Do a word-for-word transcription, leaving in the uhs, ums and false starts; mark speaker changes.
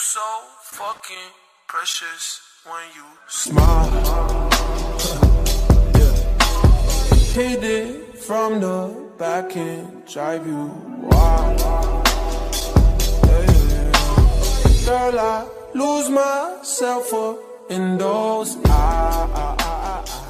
Speaker 1: so fucking precious when you smile. Yeah. Hit it from the back and drive you wild. Yeah, yeah. Girl, I lose myself up in those eyes.